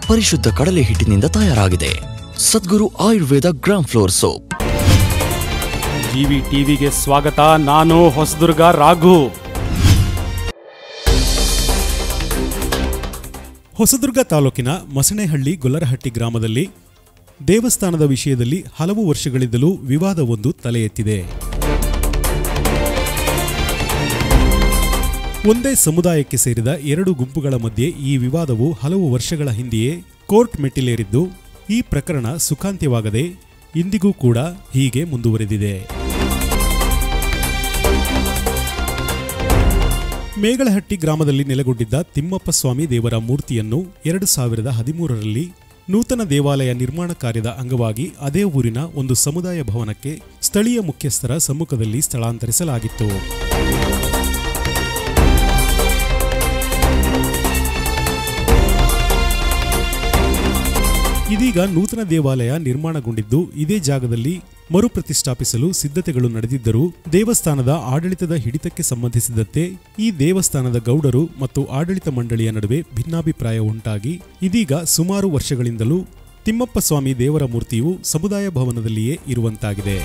ಪರಿಶುದ್ಧ ಕಡಲೆ ಹಿಟ್ಟಿನಿಂದ ತಯಾರಾಗಿದೆ. Sadguru Ayurveda gram flour soap. GV ಟಿವಿಗೆ ಸ್ವಾಗತ. ನಾನು ಹೊಸದುರ್ಗ ರಾಘು. ಹೊಸದುರ್ಗ ತಾಲೂಕಿನ ಮಸಣೆಹಳ್ಳಿ ಗೊಲ್ಲರಹಟ್ಟಿ ಗ್ರಾಮದಲ್ಲಿ ದೇವಸ್ಥಾನದ ವಿಷಯದಲ್ಲಿ ಹಲವು ವರ್ಷಗಳಿಂದಲೂ ವಿವಾದವೊಂದು ತಲೆ ಎತ್ತಿದೆ. ಒಂದೇ ಸಮುದಾಯಕ್ಕೆ ಸೇರಿದ ಎರಡು ಗುಂಪುಗಳ ಮಧ್ಯೆ ಈ ವಿವಾದವು ಹಲವು ವರ್ಷಗಳ ಹಿಂದೆಯೇ ಕೋರ್ಟ್ ಮೆಟ್ಟಿಲೇರಿದ್ದು, ಈ ಪ್ರಕರಣ ಸುಖಾಂತ್ಯವಾಗದೆ ಇಂದಿಗೂ ಕೂಡ ಹೀಗೆ ಮುಂದುವರೆದಿದೆ. ಮೇಗಳಹಟ್ಟಿ ಗ್ರಾಮದಲ್ಲಿ ನೆಲೆಗೊಂಡಿದ್ದ ತಿಮ್ಮಪ್ಪ ಸ್ವಾಮಿ ದೇವರ ಮೂರ್ತಿಯನ್ನು 2013ರಲ್ಲಿ ನೂತನ ದೇವಾಲಯ ನಿರ್ಮಾಣ ಕಾರ್ಯದ ಅಂಗವಾಗಿ ಅದೇ ಊರಿನ ಒಂದು ಸಮುದಾಯ ಭವನಕ್ಕೆ ಸ್ಥಳೀಯ ಮುಖ್ಯಸ್ಥರ ಸಮ್ಮುಖದಲ್ಲಿ ಸ್ಥಳಾಂತರಿಸಲಾಗಿತ್ತು. ಇದೀಗ ನೂತನ ದೇವಾಲಯ ನಿರ್ಮಾಣಗೊಂಡಿದ್ದು, ಇದೇ ಜಾಗದಲ್ಲಿ ಮರುಪ್ರತಿಷ್ಠಾಪಿಸಲು ಸಿದ್ಧತೆಗಳು ನಡೆದಿದ್ದರೂ ದೇವಸ್ಥಾನದ ಆಡಳಿತದ ಹಿಡಿತಕ್ಕೆ ಸಂಬಂಧಿಸಿದಂತೆ ಈ ದೇವಸ್ಥಾನದ ಗೌಡರು ಮತ್ತು ಆಡಳಿತ ಮಂಡಳಿಯ ನಡುವೆ ಭಿನ್ನಾಭಿಪ್ರಾಯ ಉಂಟಾಗಿ ಇದೀಗ ಸುಮಾರು ವರ್ಷಗಳಿಂದಲೂ ತಿಮ್ಮಪ್ಪ ಸ್ವಾಮಿ ದೇವರ ಮೂರ್ತಿಯು ಸಮುದಾಯ ಭವನದಲ್ಲಿಯೇ ಇರುವಂತಾಗಿದೆ.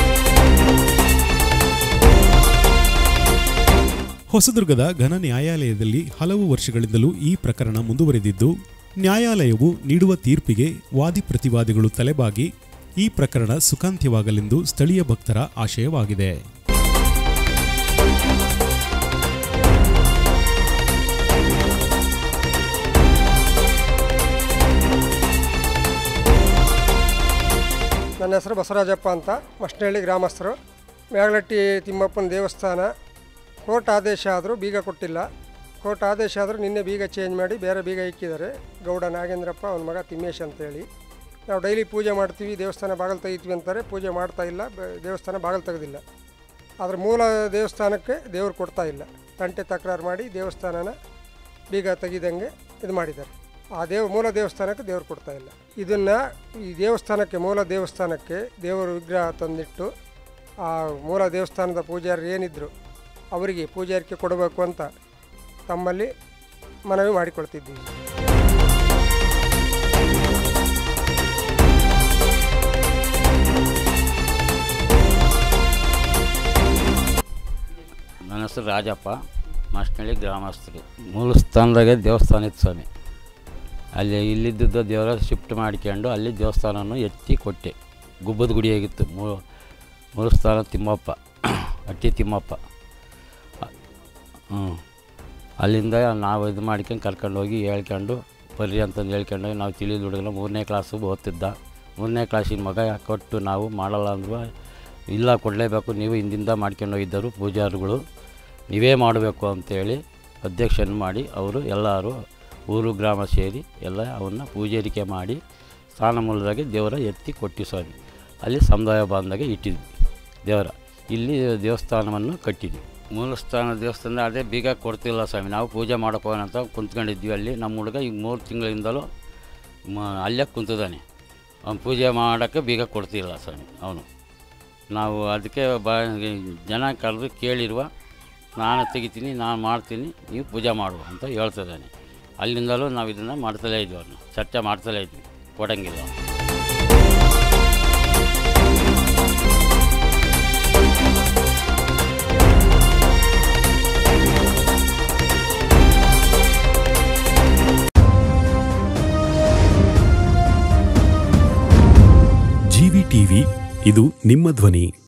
ಹೊಸದುರ್ಗದ ಘನ ನ್ಯಾಯಾಲಯದಲ್ಲಿ ಹಲವು ವರ್ಷಗಳಿಂದಲೂ ಈ ಪ್ರಕರಣ ಮುಂದುವರೆದಿದ್ದು, ನ್ಯಾಯಾಲಯವು ನೀಡುವ ತೀರ್ಪಿಗೆ ವಾದಿ ಪ್ರತಿವಾದಿಗಳು ತಲೆಬಾಗಿ ಈ ಪ್ರಕರಣ ಸುಖಾಂತ್ಯವಾಗಲೆಂದು ಸ್ಥಳೀಯ ಭಕ್ತರ ಆಶಯವಾಗಿದೆ. ನನ್ನ ಹೆಸರು ಬಸವರಾಜಪ್ಪ ಅಂತ, ಮಸ್ನಹಳ್ಳಿ ಗ್ರಾಮಸ್ಥರು. ಮೇಗಳಹಟ್ಟಿ ತಿಮ್ಮಪ್ಪನ ದೇವಸ್ಥಾನ ಕೋರ್ಟ್ ಆದೇಶ ಆದರೂ ಬೀಗ ಕೊಟ್ಟಿಲ್ಲ. ಕೋರ್ಟ್ ಆದೇಶ ಆದರೂ ನಿನ್ನೆ ಬೀಗ ಚೇಂಜ್ ಮಾಡಿ ಬೇರೆ ಬೀಗ ಇಕ್ಕಿದ್ದಾರೆ. ಗೌಡ ನಾಗೇಂದ್ರಪ್ಪ, ಅವನ ಮಗ ತಿಮ್ಮೇಶ್ ಅಂತೇಳಿ. ನಾವು ಡೈಲಿ ಪೂಜೆ ಮಾಡ್ತೀವಿ, ದೇವಸ್ಥಾನ ಬಾಗಿಲು ತೆಗಿತೀವಿ ಅಂತಾರೆ. ಪೂಜೆ ಮಾಡ್ತಾ ಇಲ್ಲ, ದೇವಸ್ಥಾನ ಬಾಗಿಲು ತೆಗೆದಿಲ್ಲ. ಆದರೆ ಮೂಲ ದೇವಸ್ಥಾನಕ್ಕೆ ದೇವ್ರು ಕೊಡ್ತಾ ಇಲ್ಲ. ತಂಟೆ ತಕರಾರು ಮಾಡಿ ದೇವಸ್ಥಾನನ ಬೀಗ ತೆಗಿದಂಗೆ ಇದು ಮಾಡಿದ್ದಾರೆ. ಆ ಮೂಲ ದೇವಸ್ಥಾನಕ್ಕೆ ದೇವ್ರು ಕೊಡ್ತಾ ಇಲ್ಲ. ಇದನ್ನು ಈ ದೇವಸ್ಥಾನಕ್ಕೆ, ಮೂಲ ದೇವಸ್ಥಾನಕ್ಕೆ ದೇವರ ವಿಗ್ರಹ ತಂದಿಟ್ಟು ಆ ಮೂಲ ದೇವಸ್ಥಾನದ ಪೂಜಾರಿ ಏನಿದ್ರು ಅವರಿಗೆ ಪೂಜಾರಿಕೆ ಕೊಡಬೇಕು ಅಂತ ತಮ್ಮಲ್ಲಿ ಮನವಿ ಮಾಡಿಕೊಳ್ತಿದ್ದೀವಿ. ನನ್ನ ಹೆಸರು ರಾಜಪ್ಪ, ಮಸ್ನಹಳ್ಳಿ ಗ್ರಾಮಸ್ಥರು. ಮೂಲ ಸ್ಥಾನದಾಗೆ ದೇವಸ್ಥಾನ ಇತ್ತು ಸ್ವಾಮಿ. ಅಲ್ಲಿ ಇಲ್ಲಿದ್ದ ದೇವರ ಶಿಫ್ಟ್ ಮಾಡ್ಕೊಂಡು ಅಲ್ಲಿ ದೇವಸ್ಥಾನವನ್ನು ಎತ್ತಿ ಕೊಟ್ಟೆ. ಗುಬ್ಬದ ಗುಡಿಯಾಗಿತ್ತು ಮೂಲ ಸ್ಥಾನ ತಿಮ್ಮಪ್ಪ, ಹಟ್ಟಿ ತಿಮ್ಮಪ್ಪ. ಅಲ್ಲಿಂದ ನಾವು ಇದು ಮಾಡ್ಕೊಂಡು ಕರ್ಕೊಂಡೋಗಿ ಹೇಳ್ಕೊಂಡು ಬರ್ರಿ ಅಂತಂದು ಹೇಳ್ಕೊಂಡೋಗಿ ನಾವು ತಿಳಿದು ಹುಡುಗನ 3ನೇ ಕ್ಲಾಸು ಓದ್ತಿದ್ದ. 3ನೇ ಕ್ಲಾಸಿನ ಮಗ ಕೊಟ್ಟು ನಾವು ಮಾಡಲ್ಲ ಅಂದ್ರೂ ಇಲ್ಲ, ಕೊಡಲೇಬೇಕು, ನೀವು ಹಿಂದಿಂದ ಮಾಡ್ಕೊಂಡೋಗಿದ್ದರು ಪೂಜಾರಿಗಳು, ನೀವೇ ಮಾಡಬೇಕು ಅಂತೇಳಿ ಅಧ್ಯಕ್ಷನ ಮಾಡಿ ಅವರು ಎಲ್ಲರೂ ಊರು ಗ್ರಾಮ ಸೇರಿ ಎಲ್ಲ ಅವನ್ನ ಪೂಜಾರಿಕೆ ಮಾಡಿ ಸ್ಥಾನ ಮೂಲದಾಗೆ ದೇವರ ಎತ್ತಿ ಕೊಟ್ಟು ಸ್ವಾಮಿ. ಅಲ್ಲಿ ಸಮುದಾಯ ಬಾಂಧವಗೆ ಇಟ್ಟಿದ್ವಿ ದೇವರ. ಇಲ್ಲಿ ದೇವಸ್ಥಾನವನ್ನು ಕಟ್ಟಿದ್ವಿ. ಮೂಲ ಸ್ಥಾನ ದೇವಸ್ಥಾನ ಅದೇ ಬೀಗ ಕೊಡ್ತಿಲ್ಲ ಸ್ವಾಮಿ. ನಾವು ಪೂಜೆ ಮಾಡೋಕ್ಕೋಣ ಅಂತ ಕುಂತ್ಕೊಂಡಿದ್ವಿ. ಅಲ್ಲಿ ನಮ್ಮ ಹುಡುಗ ಈಗ 3 ತಿಂಗಳಿಂದಲೂ ಅಲ್ಲೇ ಕುಂತಿದ್ದಾನೆ. ಅವ್ನು ಪೂಜೆ ಮಾಡೋಕ್ಕೆ ಬೀಗ ಕೊಡ್ತಿಲ್ಲ ಸ್ವಾಮಿ ಅವನು. ನಾವು ಅದಕ್ಕೆ ಜನ ಕರೆದು ಕೇಳಿರುವ, ನಾನು ತೆಗಿತೀನಿ, ನಾನು ಮಾಡ್ತೀನಿ, ನೀವು ಪೂಜೆ ಮಾಡುವ ಅಂತ ಹೇಳ್ತಿದ್ದಾನೆ. ಅಲ್ಲಿಂದಲೂ ನಾವು ಇದನ್ನು ಮಾಡ್ತಲೇ ಇದ್ವಿ, ಅವ್ರನ್ನ ಚರ್ಚೆ ಮಾಡ್ತಲೇ ಇದ್ವಿ, ಕೊಡೋಂಗಿಲ್ಲ. ಜಿವಿ ಟಿವಿ, ಇದು ನಿಮ್ಮ ಧ್ವನಿ.